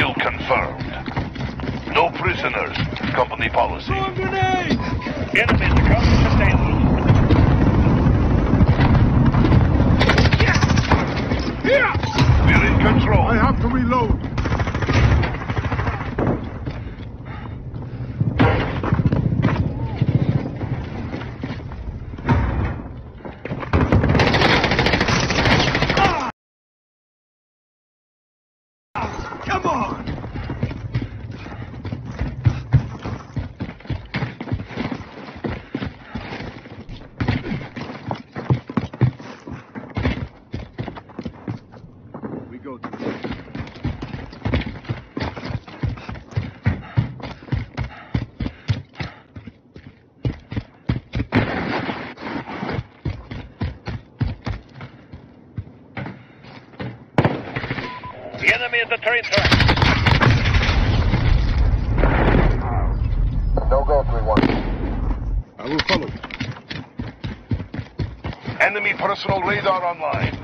Kill confirmed. No prisoners. Company policy. Enemy to come to sustainment. We're in control. I have to reload. Come on! We go to The enemy at the train track. No go, 3-1. I will follow. Enemy personal radar online.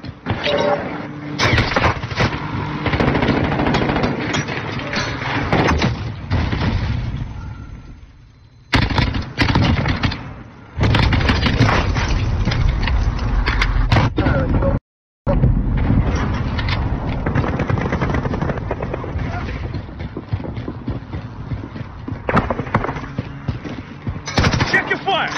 Check your fire!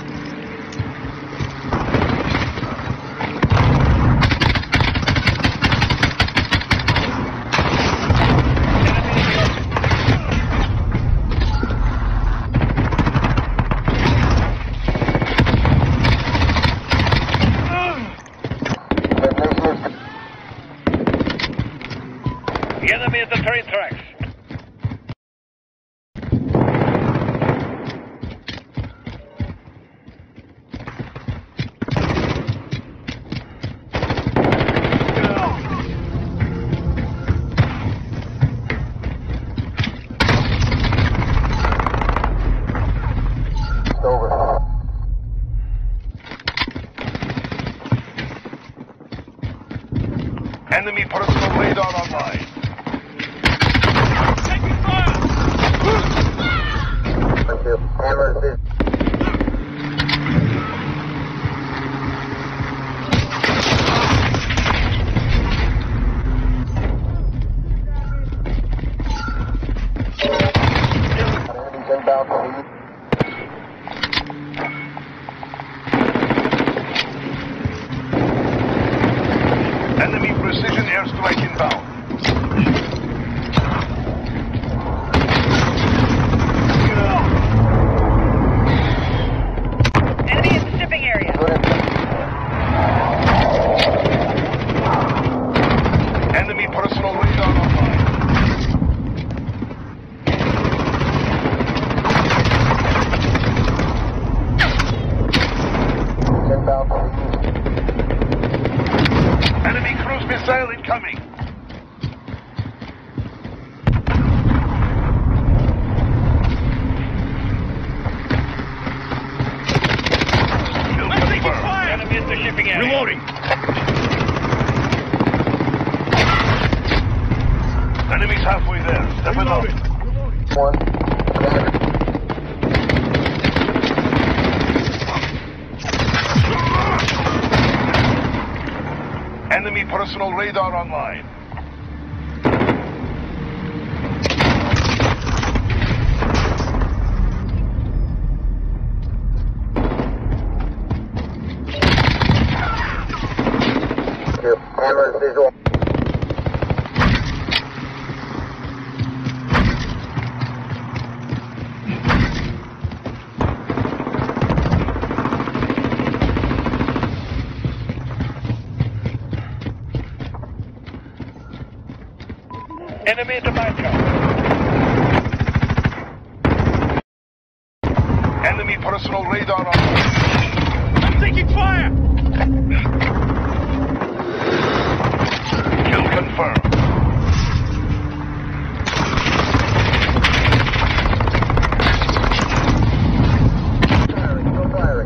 The enemy at the train tracks. It's over. Enemy personal radar online. Taking fire! Thank you. Hammer is enemies inbound to lead. Enemy precision airstrike inbound. Enemy in the shipping area. Enemy personal radar online. Inbound to lead. Enemy cruise missile incoming. Kill confirmed. Enemy at the shipping area. Reloading. Enemy's halfway there. Step it up. One. Enemy personal radar online. Here. Hammer is visual. Enemy at the bunker. Enemy personal radar online. I'm taking fire! Kill confirmed. Firing. No firing.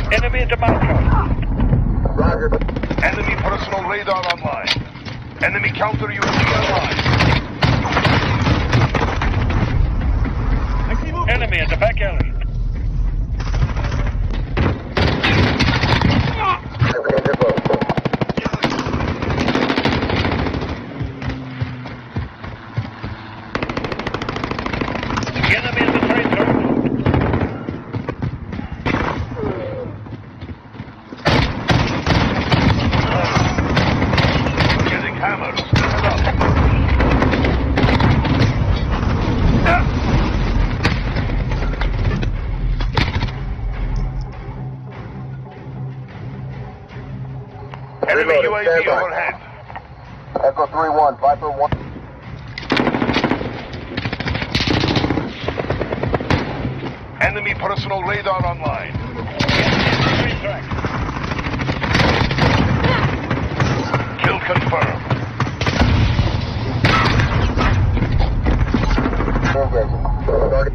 Enemy at the marker. Roger. Enemy personal radar online. Enemy counter UAV online. Enemy at the back alley. Danger close. The enemy at the train tracks. Getting hammered. Listen up. Enemy Reloading. UAV Stand by. overhead. Echo 3-1, Viper 1. Enemy personal radar online. Train tracks. Kill confirmed. Engaging. Target.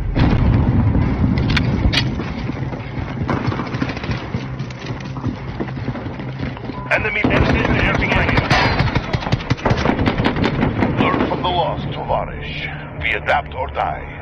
Enemy shipping area. Learn from the loss, Tovarish. We adapt or die.